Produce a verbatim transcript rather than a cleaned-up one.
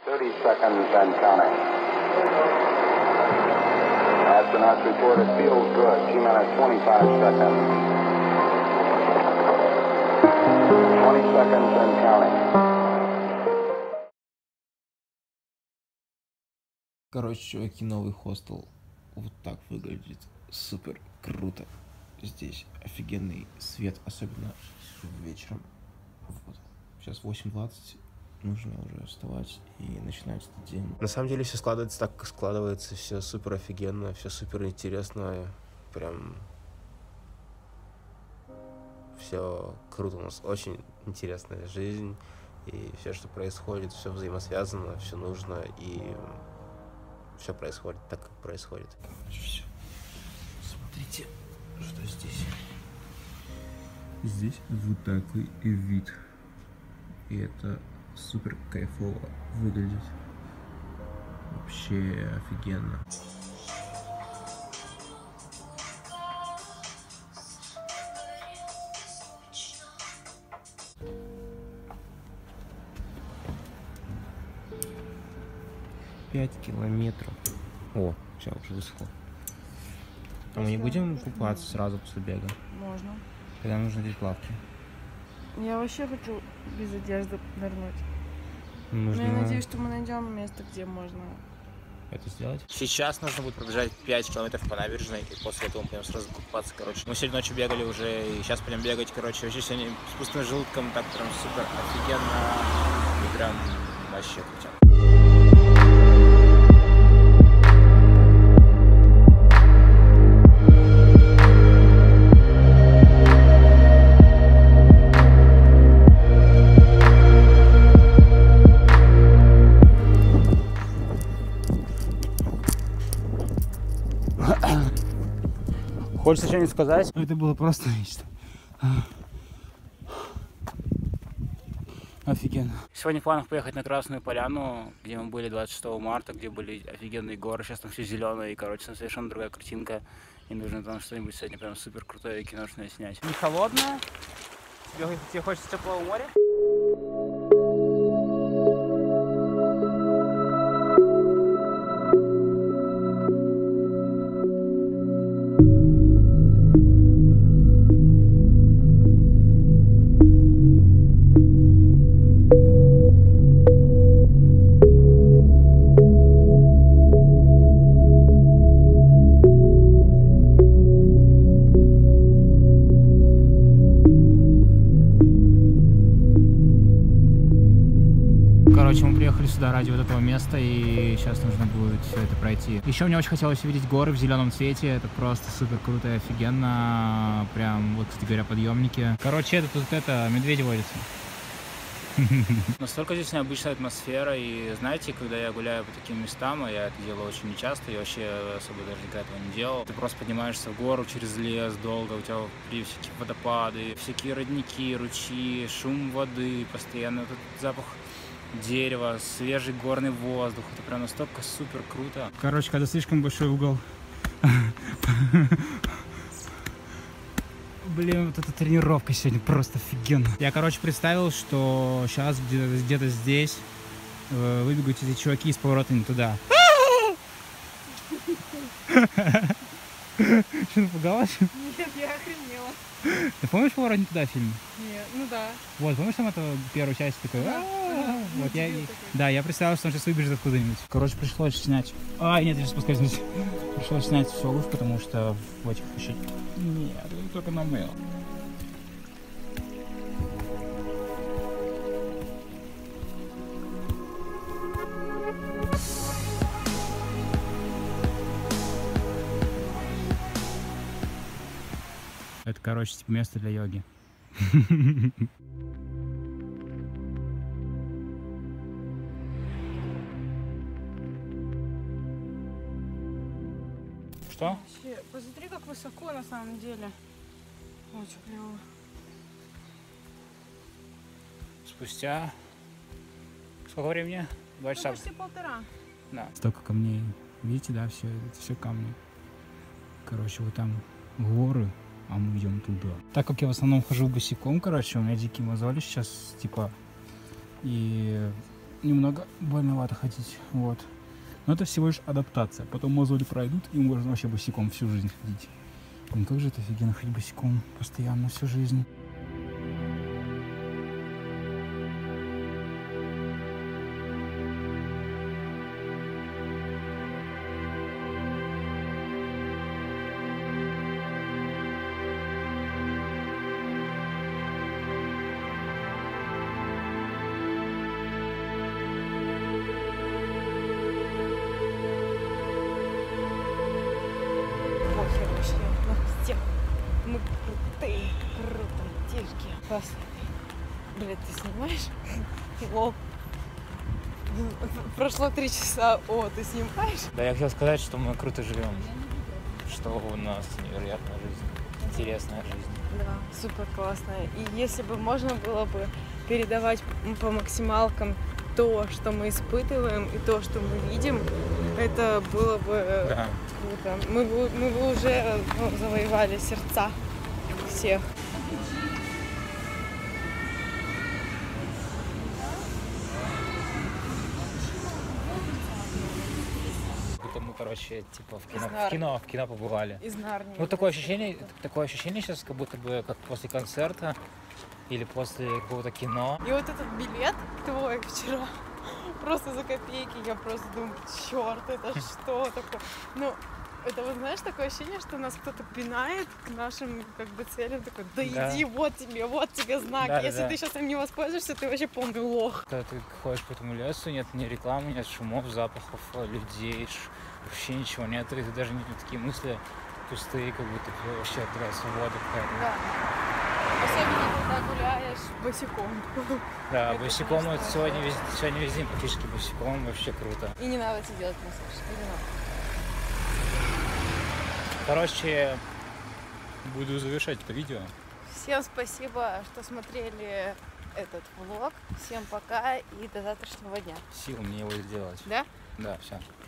thirty seconds and counting. Astronauts report it feels good. T-minus twenty-five seconds. twenty seconds and counting. Короче, чуваки, новый хостел вот так выглядит. Супер круто. Здесь офигенный свет, особенно вечером. Вот. Сейчас восемь двадцать. Нужно уже вставать и начинать этот день. На самом деле все складывается так, как складывается. Все супер офигенно, все супер интересно. Прям все круто. У нас очень интересная жизнь. И все, что происходит, все взаимосвязано, все нужно. И все происходит так, как происходит. Короче, все. Смотрите, что здесь. Здесь вот такой вид. И это супер кайфово выглядит. Вообще офигенно. Пять километров. О, все, уже высохло. А мы не будем купаться сразу после бега? Можно. Тогда нужно надеть плавки. Я вообще хочу без одежды нырнуть. Нужно... Но я надеюсь, что мы найдем место, где можно это сделать. Сейчас нужно будет пробежать пять километров по набережной, и после этого мы пойдем сразу купаться, короче. Мы сегодня ночью бегали уже, и сейчас пойдем бегать, короче. Вообще сегодня с пустым желудком так прям супер офигенно. И прям вообще крутя. Хочется что-нибудь сказать? Это было просто нечто. Офигенно. Сегодня в планах поехать на Красную Поляну, где мы были двадцать шестого марта, где были офигенные горы. Сейчас там все зеленое, и, короче, там совершенно другая картинка. И нужно там что-нибудь сегодня прям супер крутое киношное снять. Не холодно? Тебе, тебе хочется теплого моря? Короче, мы приехали сюда ради вот этого места, и сейчас нужно будет все это пройти. Еще мне очень хотелось увидеть горы в зеленом цвете, это просто супер круто и офигенно. Прям, вот, кстати говоря, подъемники. Короче, это тут это, медведи водятся. Настолько здесь необычная атмосфера, и знаете, когда я гуляю по таким местам, а я это делаю очень нечасто, я вообще особо даже никогда этого не делал, ты просто поднимаешься в гору через лес долго, у тебя всякие водопады, всякие родники, ручьи, шум воды, постоянно этот запах дерева, свежий горный воздух, это прям настолько супер круто. Короче, когда слишком большой угол. Блин, вот эта тренировка сегодня просто офигенно. Я, короче, представил, что сейчас где-то где здесь э, выбегут эти чуваки из поворота не туда. Что, напугалась? Нет, я охренела. Ты помнишь «Поворот не туда» фильм? Нет, ну да. Вот, помнишь там эту первую часть такой? Да, да. Вот я, да, я представил, что он сейчас выбежит откуда-нибудь. Короче, пришлось снять. Ай, нет, я сейчас поскользнусь. Пришлось снять всю обувь, потому что в этих вообще... Нет, это только намыл. Это, короче, типа место для йоги. Что? Вообще, посмотри, как высоко на самом деле. Очень клево. Спустя... Сколько времени? Два Ну, часа. почти полтора. Да. Столько камней. Видите, да, все, это все камни. Короче, вот там горы, а мы идем туда. Так как я в основном хожу босиком, короче, у меня дикие мозоли сейчас, типа, и немного больновато ходить, вот. Но это всего лишь адаптация. Потом мозоли пройдут, и можно вообще босиком всю жизнь ходить. Ну как же это офигенно ходить босиком постоянно всю жизнь. Мы крутые, крутые, класс. Блядь, ты снимаешь? Лол. Прошло три часа. О, ты снимаешь? Да, я хотел сказать, что мы круто живем. Что у нас невероятная жизнь. Интересная жизнь. Да, супер классная. И если бы можно было бы передавать по максималкам то, что мы испытываем, и то, что мы видим, это было бы Да. круто. Мы бы, мы бы уже ну, завоевали сердца всех. Будто мы, короче, типа в кино, Из в Нарнии. кино, в кино побывали. Из Нарнии. Ну, такое ощущение, такое ощущение сейчас, как будто бы как после концерта или после какого-то кино. И вот этот билет твой вчера, просто за копейки, я просто думаю, черт, это что такое? Ну, это вот, знаешь, такое ощущение, что нас кто-то пинает к нашим как бы целям, такой, да, Да. иди, вот тебе, вот тебе знак, Да, да, если да. ты сейчас им не воспользуешься, ты вообще полный лох. Когда ты ходишь по этому лесу, нет ни рекламы, нет шумов, запахов, людей, ш- вообще ничего нет, и ты даже не такие мысли пустые, как будто бы вообще такая свобода какая-то. Да. Особенно, когда гуляешь босиком. Да, Это, босиком конечно, вот сегодня весь, сегодня весь день практически босиком, вообще круто. И не надо тебе делать массаж. И не надо. Короче, буду завершать это видео. Всем спасибо, что смотрели этот влог. Всем пока и до завтрашнего дня. Сил мне его сделать. Да? Да, все.